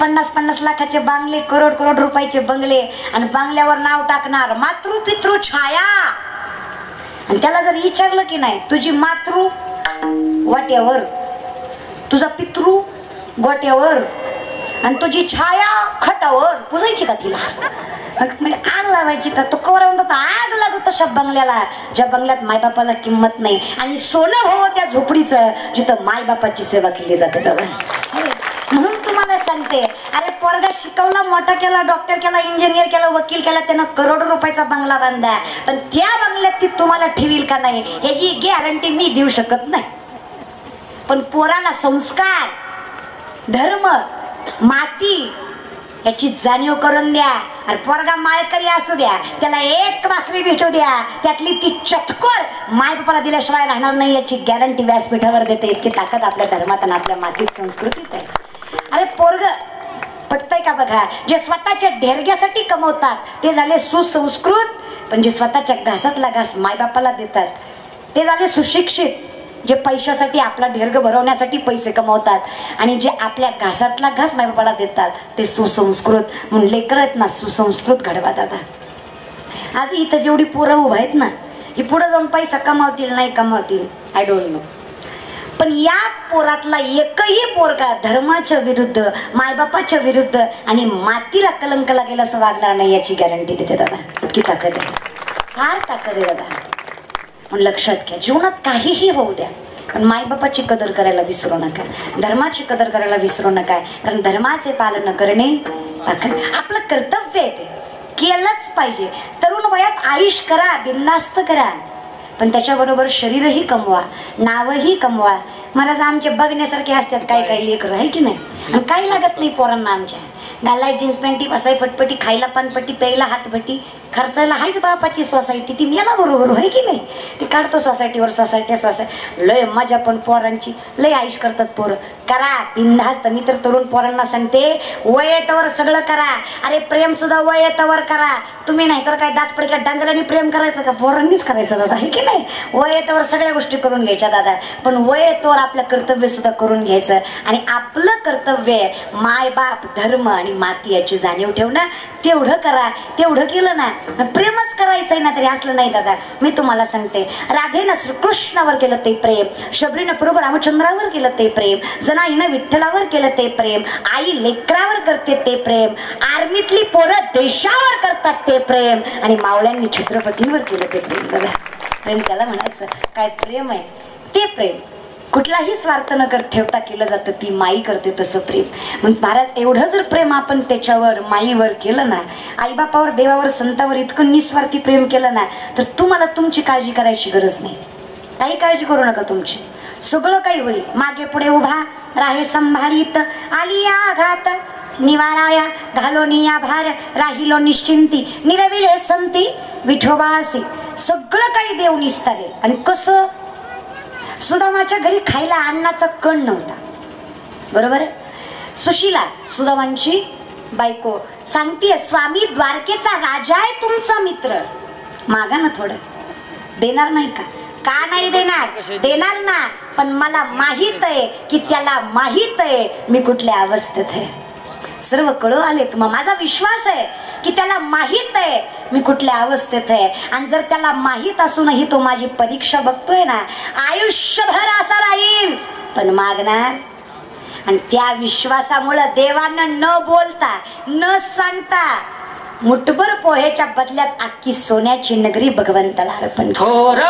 50-50 लाखाचे बांगले, करोड रुपयाचे बंगले, आणि बांगल्यावर नाव टाकणार मातृ पितृ छाया. आणि त्याला जर विचारलं की नाही तुझी मातृ वाट्यावर, तुझा पितृ गोट्यावर, आणि तुझी छाया खटावर, पुजायची का तिला? आग लावायची का? तो कवर म्हणतो आग लागू तशा बंगल्याला ज्या बंगल्यात मायबापाला किंमत नाही, आणि सोनं हो त्या झोपडीचं जिथं मायबापाची सेवा केली जाते. दादा म्हणून तुम्हाला सांगते, अरे पोरगा शिकवला, मोठा केला, डॉक्टर केला, इंजिनियर केला, वकील केला, त्यानं करोड रुपयाचा बंगला बांधला, पण त्या बंगल्यात ती तुम्हाला ठेवील का नाही याची गॅरंटी मी देऊ शकत नाही. पण पोराला संस्कार, धर्म, माती याची जाणीव करून द्या. अरे पोरगा माळकरी असू द्या, त्याला एक भाकरी भेटू द्या, त्यातली ती चतकोर मायबापाला दिल्याशिवाय राहणार नाही याची गॅरंटी व्यासपीठावर देते. इतकी ताकद आपल्या धर्मात आणि आपल्या मातीत, संस्कृतीत आहे. अरे पोरग पटतंय का बघा, जे स्वतःच्या ढेरग्यासाठी कमवतात ते झाले सुसंस्कृत, पण जे स्वतःच्या घासातला घास मायबापाला देतात ते झाले सुशिक्षित. जे पैशासाठी, आपला ढेरग भरवण्यासाठी पैसे कमवतात, आणि जे आपल्या घासातला घास मायबापाला देतात ते सुसंस्कृत. म्हणून लेकरं आहेत ना, सुसंस्कृत घडवा दादा. आज इथं जेवढी पोरं उभा आहेत ना, ही पुढे जाऊन पैसा कमावतील नाही कमावतील आय डोंट नो, पण या पोरातला एकही पोरगा धर्माच्या विरुद्ध, मायबापाच्या विरुद्ध आणि मातीला कलंक लागेल असं वागणार नाही याची गॅरंटी देते दादा. इतकी ताकद आहे, फार ताकद आहे दादा. पण लक्षात घ्या, जीवनात काहीही होऊ द्या, पण मायबापाची कदर करायला विसरू नका, धर्माची कदर करायला विसरू नका. कारण धर्माचे पालन करणे आपलं कर्तव्य आहे, ते केलंच पाहिजे. तरुण वयात आयुष करा, बिनधास्त करा, पण त्याच्याबरोबर शरीरही कमवा, नावही कमवा. महाराज आमचे बघण्यासारखे असतात काही काही लेकर, आहे की नाही? आणि काही लागत नाही पोरांना आमच्या. घालाय जीन्स पॅन्टी, बसाय फटपटी, खायला पानपट्टी, प्यायला हातभट्टी, खर्चायला हायच बापाची सोसायटी, ती मेला बरोबर आहे की नाही? ती काढतो सोसायटीवर सोसायटी. लय मजा पण पोरांची, लय आयुष करतात पोरं. करा बिनधास्त. मी तर तरुण पोरांना सांगते, वय येतावर सगळं करा. अरे प्रेम सुद्धा वय येतावर करा. तुम्ही नाही तर काय दात पडक्या डांगरांनी प्रेम करायचं का? पोरांनीच करायचं दादा, आहे की नाही? वय येतावर सगळ्या गोष्टी करून घ्यायच्या दादा, पण वय येतावर आपलं कर्तव्य सुद्धा करून घ्यायचं. आणि आपलं कर्तव्य माय बाप, धर्म आणि माती याची जाणीव ठेवणं. तेवढं करा. तेवढं केलं ना, प्रेमच करायचंय ना तरी असलं नाही दादा. मी तुम्हाला सांगते, राधेनं श्रीकृष्णावर केलं ते प्रेम, शबरीनं प्रभू रामचंद्रावर केलं ते प्रेम, जनाईनं विठ्ठलावर केलं ते प्रेम, आई लेकरावर करते ते प्रेम, आर्मीतली पोरं देशावर करतात ते प्रेम, आणि मावळ्यांनी छत्रपतीवर केलं ते प्रेम दादा. प्रेम त्याला म्हणायचं. काय प्रेम आहे ते? प्रेम कुठलाही स्वार्थ न ठेवता केलं जातं. ती माई करते तसं प्रेम. मग महाराज एवढं जर प्रेम आपण त्याच्यावर, माईवर केलं ना, आईबापावर, देवावर, संतावर इतकं निस्वार्थी प्रेम केलं ना, तर तुम्हाला तुमची काळजी करायची गरज नाही. काही काळजी करू नका तुमची, सगळं काही होईल. मागे पुढे उभा राहे संभाळीत, आली आघात निवाराया, घालो निया भार, राहिलो निश्चिंती, निरविले संती विठोबासी. सगळं काही देव निस्तारेल. आणि कसं? सुदामाच्या घरी खायला अन्नाचा कण नव्हता, बरोबर आहे? सुशीला, सुदामांची बायको, सांगतीये, स्वामी द्वारकेचा राजा आहे तुमचा मित्र, मागा ना थोडं. देणार नाही का? का नाही देणार? देणार ना, पण मला माहित आहे की त्याला माहित आहे मी कुठल्या अवस्थेत आहे. सर्व कळू आले मग माझा विश्वास आहे की त्याला माहित आहे मी कुठल्या अवस्थेत आहे. आणि जर त्याला माहित असूनही तो माझी परीक्षा बघतोय ना, आयुष्यभर असा राहील पण मागणार. आणि त्या विश्वासामुळे देवानं न बोलता, न सांगता, मुठभर पोहेच्या बदल्यात अख्खी सोन्याची नगरी भगवंताला अर्पण केली.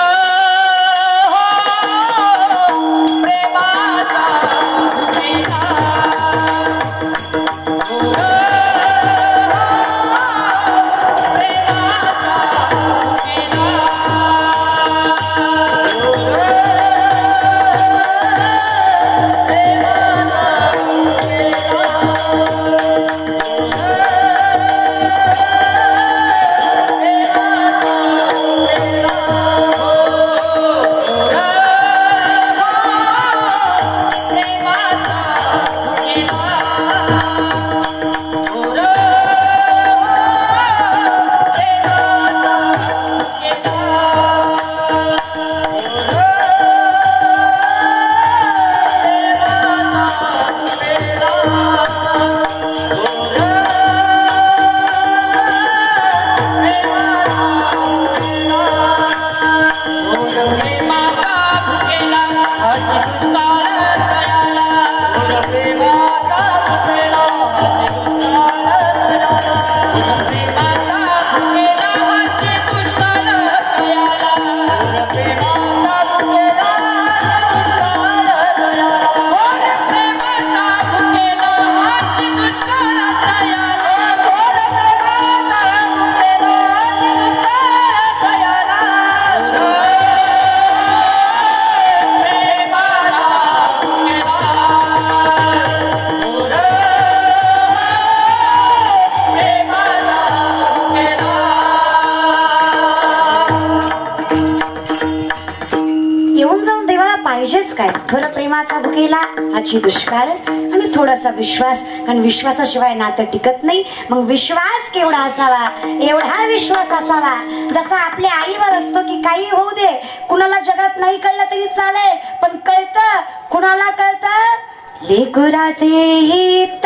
प्रेमाचा भुकेला आजची दुष्काळ आणि थोडासा विश्वास, कारण विश्वासाशिवाय नातं टिकत नाही. मग विश्वास केवढा असावा, एवढा विश्वास असावा जसा आपल्या आईवर असतो की काही होऊ दे, कुणाला जगात नाही कळलं तरी चालेल, पण कळतं. कुणाला कळतं? लेकराचे हित,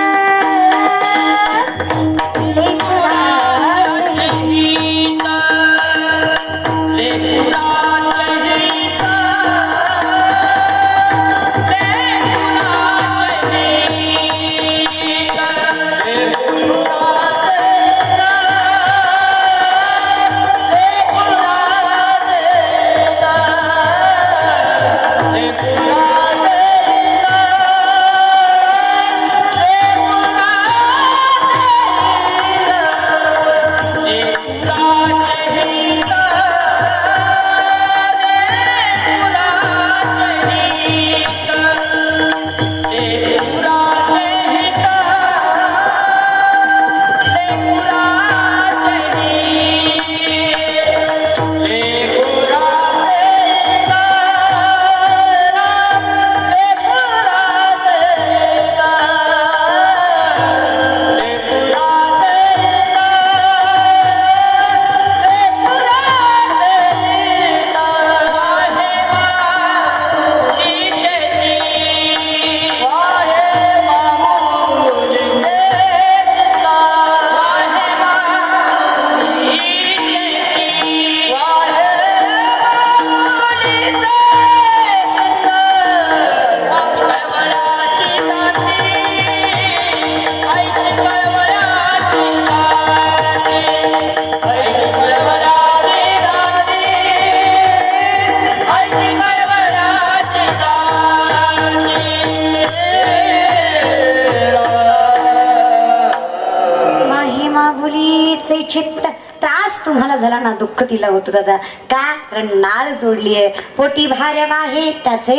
चित्त त्रास तुम्हाला झाला ना, दुःख तिला होतं दादा. का? कारण नाळ जोडलीये, पोटी भार वाहे त्याचे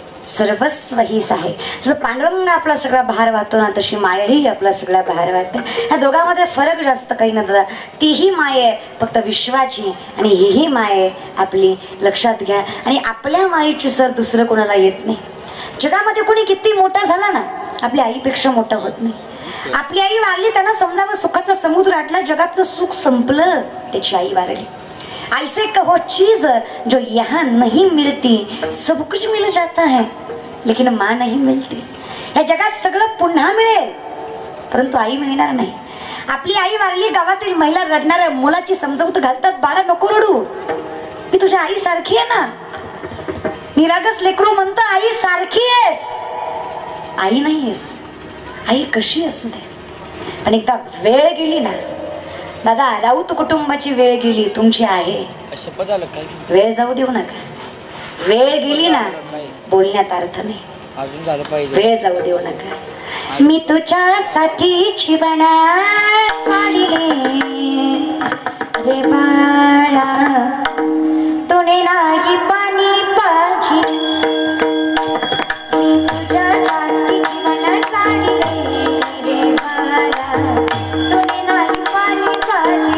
सर्वस्व हीच आहे. जसं पांडुरंग आपला सगळा भार वाहतो ना, तशी मायाही आपला सगळा भार वाहते. ह्या दोघांमध्ये फरक जास्त काही ना दादा. तीही माय आहे फक्त विश्वाची, आणि हीही माय आहे आपली. लक्षात घ्या. आणि आपल्या मायेची सर दुसरं कोणाला येत नाही. जगामध्ये कोणी किती मोठा झाला ना, आपल्या आईपेक्षा मोठा होत नाही. आपली आई वारली, त्यांना समजावं सुखाचा समुद्र आटला, जगातलं सुख संपलं, त्याची आई वारली. ऐसे कहो चीज जो यहाँ नहीं मिलती, सब कुछ मिल जाता है लेकिन माँ नहीं मिलती. या जगात सगळं पुन्हा मिळेल परंतु आई मिळणार नाही. आपली आई वारली, गावातील महिला रडणाऱ्या मुलाची समजावूत घालतात, बाळा नको रडू, मी तुझ्या आई सारखी आहे ना. निरागस लेकरू म्हणतो आई सारखी आहेस, आई नाहीयेस. आई कशी असू दे, पण एकदा वेळ गेली ना दादा, राऊत कुटुंबाची वेळ गेली, तुमची आहे. वेळ जाऊ देऊ नका. वेळ गेली ना, बोलण्यात अर्थ नाही. वेळ जाऊ देऊ नका. मी तुझ्यासाठी जीवनात चालले रे बाळा, तुने नाही पाणी पाजी. मी तुझ्यासाठी जीवनात चालले रे बाळा, तुने नाही पाणी पाजी.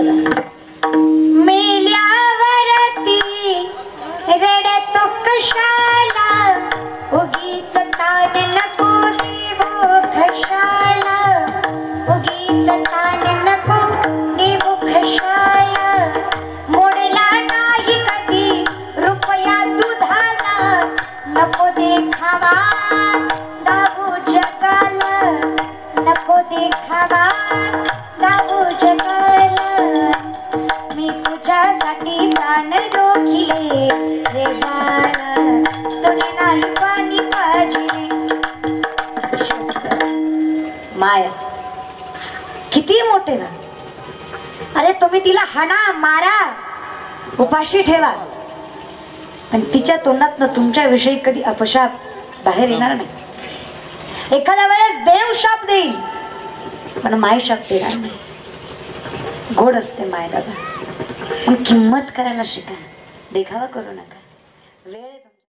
दादा. मेल्यावरती रडतो कशाला, उगीच ताण नको देवो कशाला, उगीच ताण नको देवो कशाला. मोडला नाही कधी रुपया दुधाला, नको देखावा दाबू जगाला, नको देखावा दाबू जगाला. मी तुझ्यासाठी प्राण रोखिले रे बाळा, तुने नाही पाणी पाजिले. मायस किती मोठे ना. अरे तुम्ही तिला हाणा मारा उपाशी ठेवा, पण तिच्या तोंडातनं तुमच्या विषयी कधी अपशाप बाहेर येणार नाही. एखाद्या वेळेस देव शाप देईल पण माय शाप देणार नाही. गोड असते माय दादा, पण किंमत करायला शिका, देखावा करू नका. वेळ